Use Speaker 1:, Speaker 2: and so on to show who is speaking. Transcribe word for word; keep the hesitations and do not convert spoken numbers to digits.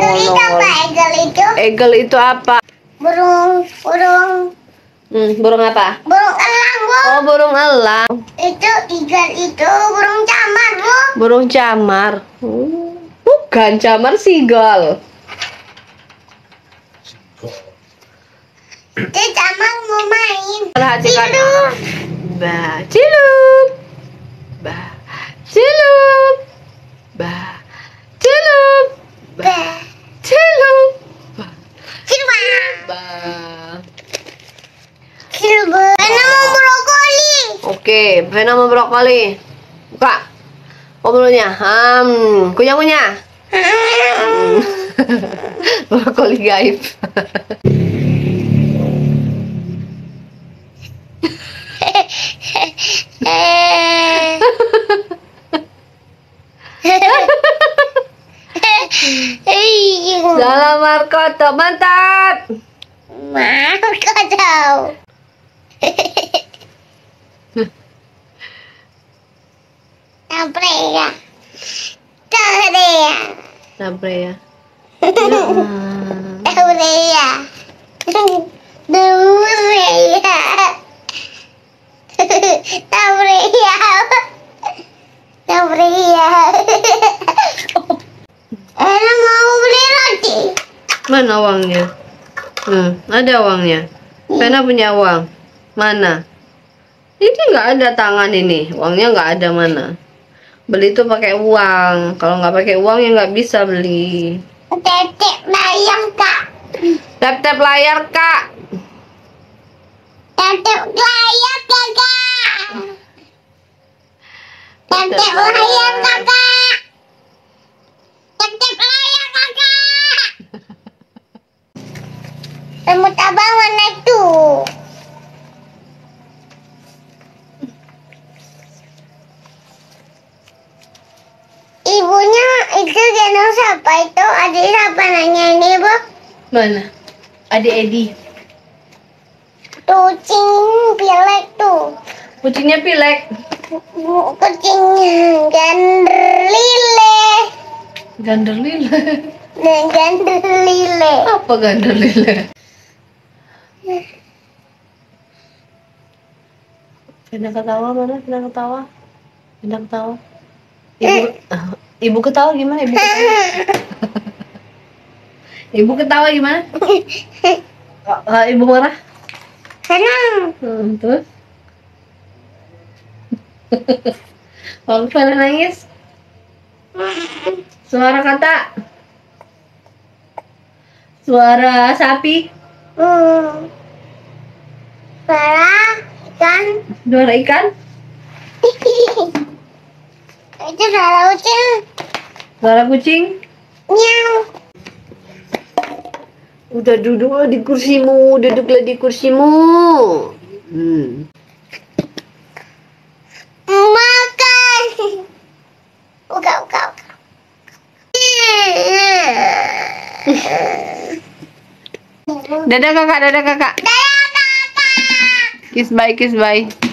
Speaker 1: nongol nongol.
Speaker 2: Egel itu?
Speaker 1: Egel itu apa?
Speaker 2: Burung, burung.
Speaker 1: Hmm, burung apa?
Speaker 2: Burung elang, Bu.
Speaker 1: Oh, burung elang.
Speaker 2: Itu egel itu burung camar, Bu.
Speaker 1: Burung camar. Hmm. Bukan camar, seagull.
Speaker 2: Itu camar mau main.
Speaker 1: Perhatikan.
Speaker 2: Cilup.
Speaker 1: Bah, cilup. Bah, cilup. Bah, cilup.
Speaker 2: Bah.
Speaker 1: Cilup.
Speaker 2: Cilup.
Speaker 1: Bah.
Speaker 2: Cilup. Karena mau brokoli.
Speaker 1: Oke, Vena mau brokoli. Buka. Oh, mulutnya. Hmm, kunyah-kunyah. Hmm. Brokoli gaib. Salam Markoto, mantap.
Speaker 2: Marco tahu. Sampai ya. Sampai ya.
Speaker 1: Sampai ya.
Speaker 2: Sampai ya. Sampai ya. Sampai ya. Sampai ya. Enak mau beli roti.
Speaker 1: Mana uangnya? Hmm, ada uangnya. Vena punya uang. Mana? Ini nggak ada tangan ini. Uangnya nggak ada mana. Beli itu pakai uang. Kalau nggak pakai uang ya nggak bisa beli.
Speaker 2: Tetek layar, Kak.
Speaker 1: Tap-tap layar, Kak.
Speaker 2: Tetek layar, Kakak. Tetek layar, Kakak. Tetek layar, Kakak. Semut abang mana itu? Ibunya itu gendong siapa itu? Adik siapa nanya ini, Bu?
Speaker 1: Mana? Adik Edi.
Speaker 2: Kucing pilek tuh.
Speaker 1: Kucingnya pilek.
Speaker 2: Kucing ganderlile.
Speaker 1: Ganderlile.
Speaker 2: Dan ganderlile.
Speaker 1: Apa ganderlile? Vena ketawa mana? Vena ketawa. Vena ketawa. Ibu, ibu ketawa gimana? Ibu ketawa. Ibu ketawa gimana? Oh, ibu marah?
Speaker 2: Senang.
Speaker 1: Hmm, terus? Kalau Vena nangis? Suara kata? Suara sapi?
Speaker 2: Hmm. Suara ikan.
Speaker 1: Suara ikan?
Speaker 2: Itu suara kucing.
Speaker 1: Suara kucing?
Speaker 2: Miau.
Speaker 1: Udah duduklah di kursimu, duduklah di kursimu. Hmm.
Speaker 2: Makan. Uka, uka, uka.
Speaker 1: Dadah kakak, dadah kakak.
Speaker 2: Dadah, Kakak.
Speaker 1: Kiss bye, kiss bye.